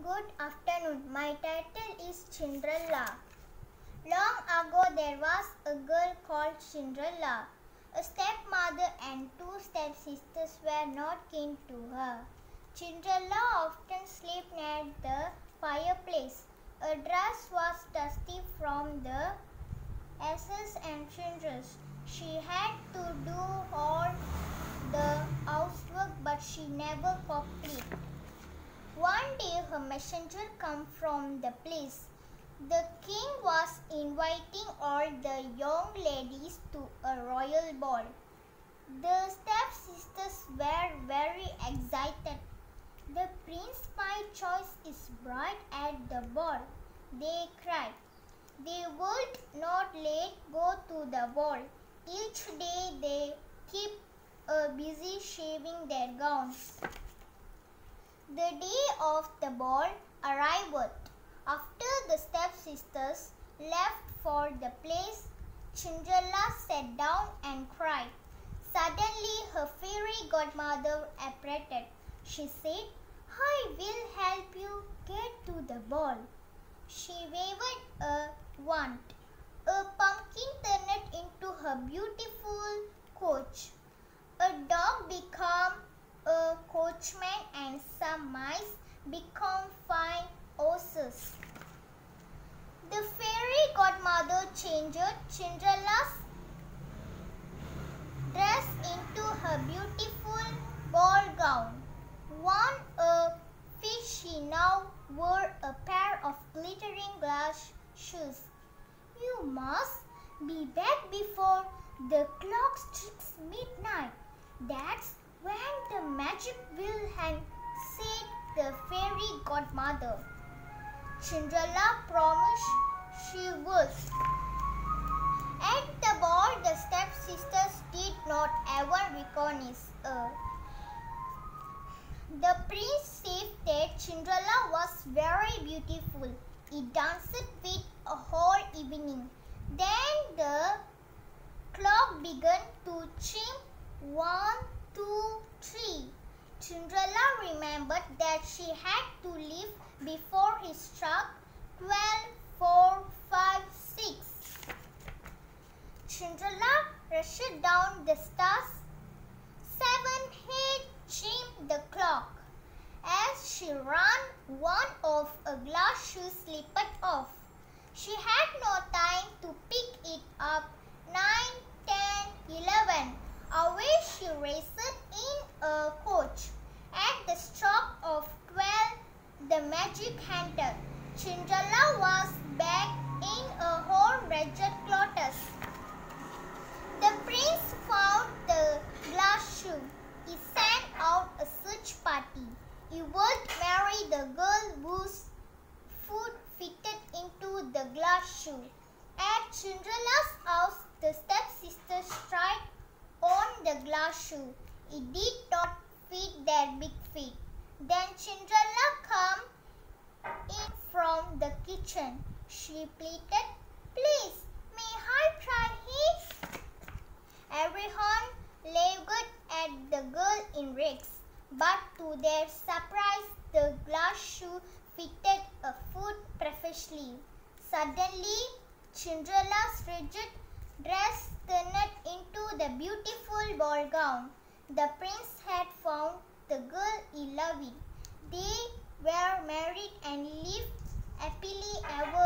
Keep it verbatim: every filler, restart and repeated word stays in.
Good afternoon. My title is Cinderella. Long ago there was a girl called Cinderella. A stepmother and two stepsisters were not keen to her. Cinderella often slept near the fireplace. Her dress was dusty from the ashes and cinders. She had to do all the housework, but she never cooked. One day her messenger came from the palace. The king was inviting all the young ladies to a royal ball. The stepsisters were very excited. The prince my choice is bright at the ball, they cried. They would not let go to the ball. Each day they keep uh, busy shaving their gowns. The day of the ball arrived. After the stepsisters left for the place, Cinderella sat down and cried. Suddenly her fairy godmother appeared. She said, "I will help you get to the ball." She waved a wand. A pumpkin turned into her beautiful coach. A dog became a coachman and some mice become fine horses. The fairy godmother changed Cinderella's dress into her beautiful ball gown. Worn a fish, she now wore a pair of glittering glass shoes. "You must be back before the clock strikes midnight. That's when the magic will hang," said the fairy godmother. Cinderella promised she would. At the ball, the stepsisters did not ever recognize her. The prince said that Cinderella was very beautiful. He danced with a whole evening. Then the clock began to chime. One, two, three. Cinderella remembered that she had to leave before he struck twelve, four, five, six. Cinderella rushed down the stairs. Seven, eight, chimed the clock. As she ran, one of her glass shoes slipped off. She had no time to pick it up. Nine, ten, eleven. Away she raced in a coach. At the stroke of twelve, the magic ended. Cinderella was back in her own wretched clothes. The prince found the glass shoe. He sent out a search party. He would marry the girl whose foot fitted into the glass shoe. At Cinderella's house, the stepsisters tried on the glass shoe. It did not fit their big feet. Then Cinderella came in from the kitchen. She pleaded, "Please, may I try it?" Everyone laughed at the girl in rags, but to their surprise, the glass shoe fitted her foot perfectly. Suddenly, Cinderella's rigid dress turned into the beautiful ball gown. The prince had found the girl he loved. They were married and lived happily ever